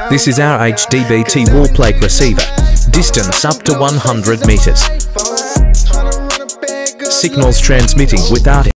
This is our HDBT wall plate receiver. Distance up to 100 meters. Signals transmitting without